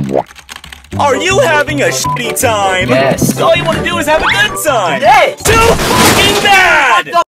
Are you having a shitty time? Yes. All you want to do is have a good time. Yes. Too fucking bad!